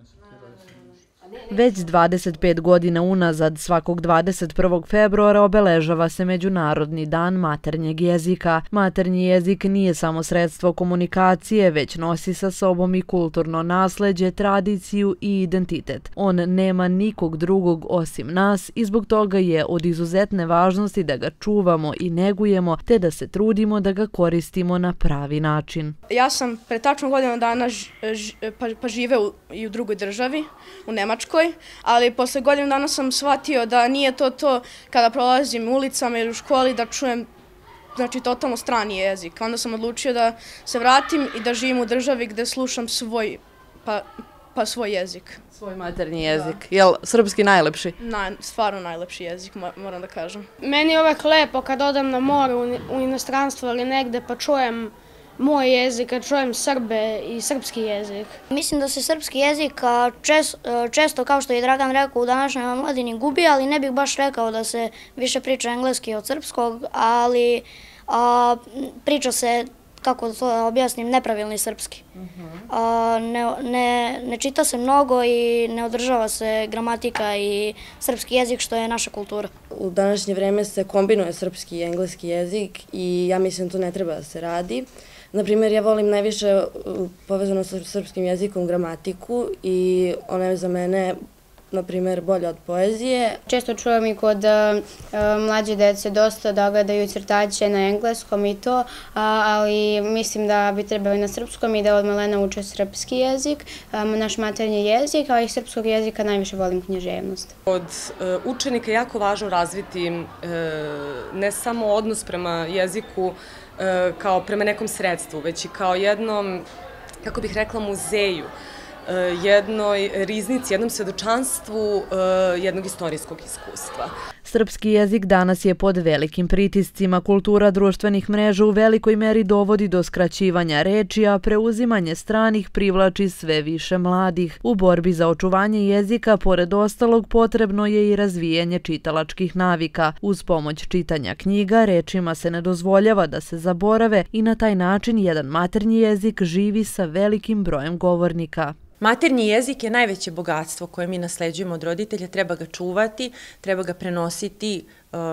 Već 25 godina unazad, svakog 21. februara obeležava se Međunarodni dan maternjeg jezika. Maternji jezik nije samo sredstvo komunikacije, već nosi sa sobom i kulturno nasleđe, tradiciju i identitet. On nema nikog drugog osim nas i zbog toga je od izuzetne važnosti da ga čuvamo i negujemo, te da se trudimo da ga koristimo na pravi način. Ja sam pre tačno godinu dana živeo i u drugoj državi, u Nemačkoj, ali posle godinu dana sam shvatio da nije to kada prolazim ulicama ili u školi da čujem totalno strani jezik. Onda sam odlučio da se vratim i da živim u državi gde slušam svoj jezik. Svoj maternji jezik. Jel srpski najlepši? Stvarno najlepši jezik, moram da kažem. Meni je uvek lepo kad odem na more u inostranstvo ili negde pa čujem moj jezik, a čujem Srbe i srpski jezik. Mislim da se srpski jezik često, kao što je Dragan rekao, u današnjoj omladini gubi, ali ne bih baš rekao da se više priča engleski od srpskog, ali priča se, kako to objasnim, nepravilni srpski. Ne čita se mnogo i ne održava se gramatika i srpski jezik, što je naša kultura. U današnje vreme se kombinuje srpski i engleski jezik i ja mislim da to ne treba da se radi. Naprimjer, ja volim najviše povezano sa srpskim jezikom gramatiku i ona je za mene, naprimjer, bolja od poezije. Često čujem i kod mlađe dece dosta da gledaju crtaće na engleskom i to, ali mislim da bi trebali na srpskom i da od malena uče srpski jezik, naš maternji jezik, a iz srpskog jezika najviše volim književnost. Od učenika je jako važno razviti ne samo odnos prema jeziku kao prema nekom sredstvu, već i kao jednom, kako bih rekla, muzeju, jednoj riznici, jednom svedočanstvu jednog istorijskog iskustva. Srpski jezik danas je pod velikim pritiscima. Kultura društvenih mreža u velikoj meri dovodi do skraćivanja reči, a preuzimanje stranih privlači sve više mladih. U borbi za očuvanje jezika, pored ostalog, potrebno je i razvijanje čitalačkih navika. Uz pomoć čitanja knjiga, rečima se ne dozvoljava da se zaborave i na taj način jedan maternji jezik živi sa velikim brojem govornika. Maternji jezik je najveće bogatstvo koje mi nasleđujemo od roditelja, treba ga čuvati, treba ga prenositi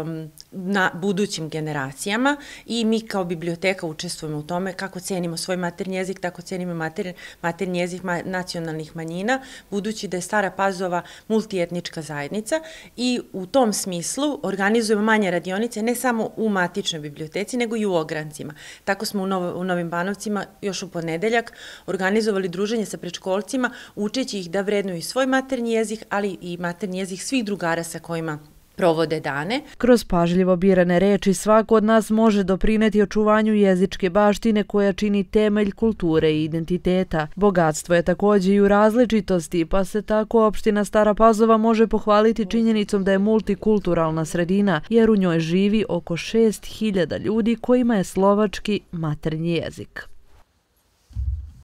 na budućim generacijama i mi kao biblioteka učestvujemo u tome kako cenimo svoj maternji jezik, tako cenimo maternji jezik nacionalnih manjina, budući da je Stara Pazova multietnička zajednica i u tom smislu organizujemo manje radionice ne samo u matičnoj biblioteci, nego i u ograncima. Tako smo u Novim Banovcima još u ponedeljak organizovali druženje sa predškolcima, učeći ih da vrednuju svoj maternji jezik, ali i maternji jezik svih drugara sa kojima provode dane. Kroz pažljivo birane reči svako od nas može doprineti očuvanju jezičke baštine koja čini temelj kulture i identiteta. Bogatstvo je također i u različitosti, pa se tako opština Stara Pazova može pohvaliti činjenicom da je multikulturalna sredina, jer u njoj živi oko 6.000 ljudi kojima je slovački maternji jezik.